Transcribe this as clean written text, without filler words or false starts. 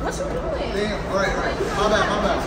What you doing? Damn, all right. My bad.